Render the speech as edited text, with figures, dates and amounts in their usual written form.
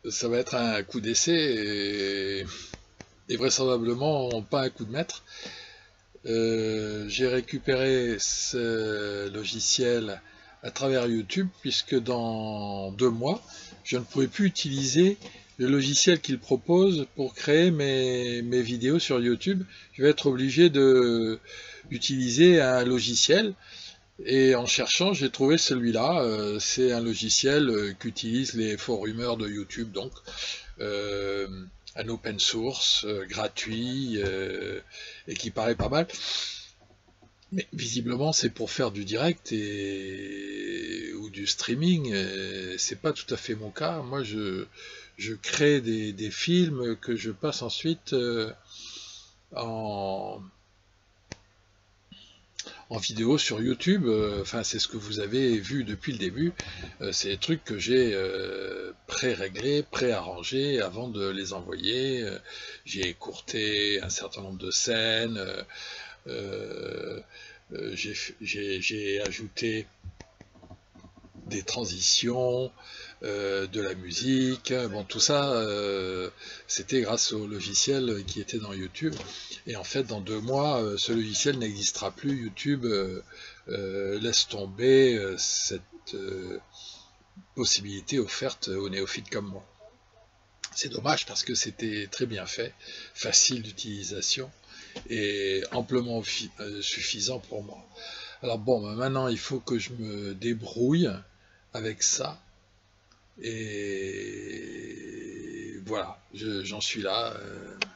ça va être un coup d'essai et vraisemblablement pas un coup de maître. J'ai récupéré ce logiciel à travers YouTube puisque dans 2 mois, je ne pourrai plus utiliser le logiciel qu'il propose pour créer mes vidéos sur YouTube. Je vais être obligé d'utiliser un logiciel et en cherchant, j'ai trouvé celui-là. C'est un logiciel qu'utilisent les forumers de YouTube, donc euh, un open source gratuit et qui paraît pas mal. Mais visiblement, c'est pour faire du direct ou du streaming. C'est pas tout à fait mon cas. Moi, je crée des films que je passe ensuite en, en vidéo sur YouTube. Enfin, c'est ce que vous avez vu depuis le début. C'est des trucs que j'ai pré-réglés, pré-arrangés avant de les envoyer. J'ai écourté un certain nombre de scènes. Euh, j'ai ajouté des transitions, de la musique, bon tout ça c'était grâce au logiciel qui était dans YouTube et en fait dans 2 mois ce logiciel n'existera plus. YouTube laisse tomber cette possibilité offerte aux néophytes comme moi. C'est dommage parce que c'était très bien fait, facile d'utilisation et amplement suffisant pour moi. Alors bon, maintenant il faut que je me débrouille avec ça et voilà, j'en suis là.